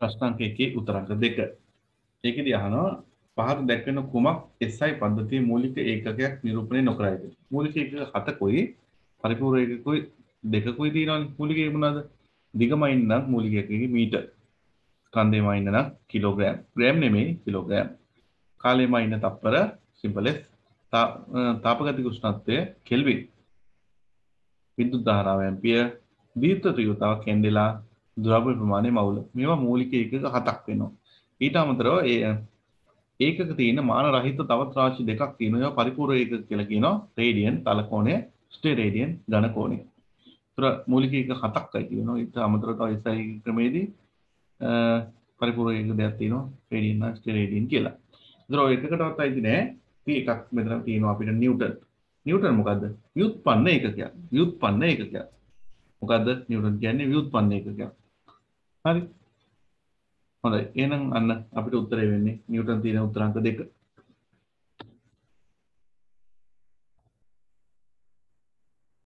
ප්‍රශ්නාංක 1 උත්තරාංක 2. ඒකෙදී අහනවා පහත දැක්වෙන කුමක් SI පද්ධතියේ මූලික ඒකකයක් නිරූපණය නොකරයිද? මූලික ඒකක 7කුයි පරිපූර්ණ ඒකකුයි දෙකකුයි තියෙනවානේ. මූලික ඒක මොනවාද? දිගමයින් නම් මූලික ඒකකෙ මීටර්. ස්කන්ධයමයින් නම් කිලෝග්‍රෑම්. ග්‍රෑම් නෙමෙයි කිලෝග්‍රෑම්. කාලයමයින් තප්පර සිම්පල් S. තාපගතික උෂ්ණත්වය කෙල්වින්. විද්‍යුත් ධාරාව ඇම්පියර්. දීප්ත තීව්‍රතාව කැන්ඩෙලා. ද්‍රව්‍ය ප්‍රමාණය මවුල. මේවා මූලික ඒකක 7ක් වෙනවා. ඊට අමතරව ඒකක තියෙන මාන රහිත තවත් රාශි දෙකක් තියෙනවා. ඒවා පරිපූර්ණ ඒකක කියලා කියනවා. රේඩියන් තල කෝණය, ස්ටෙරේඩියන් ඝන කෝණය. ඒතර මූලික ඒකක 7ක්යි තියෙනවා. ඊට අමතරව තව SI ක්‍රමයේදී පරිපූර්ණ ඒකක දෙකක් තියෙනවා. රේඩියන් හා ස්ටෙරේඩියන් කියලා. ඒතර ඔය එකකටවත් අයිති නෑ. එකක් මෙතන තියෙනවා අපිට නිව්ටන්. නිව්ටන් මොකද්ද? ව්‍යුත්පන්න ඒකකයක්. ව්‍යුත්පන්න ඒකකයක්. මොකද්ද? නිව්ටන් කියන්නේ ව්‍යුත්පන්න ඒකකයක්. හරි. හොඳයි. එහෙනම් අන්න අපිට උත්තරේ වෙන්නේ නිව්ටන් තියෙන උත්තරාංක 2.